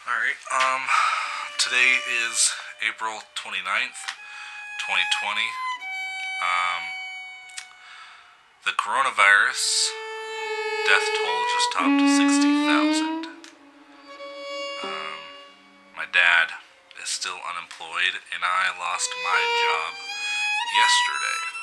Alright, today is April 29th, 2020. The coronavirus death toll just topped 60,000. My dad is still unemployed, and I lost my job yesterday.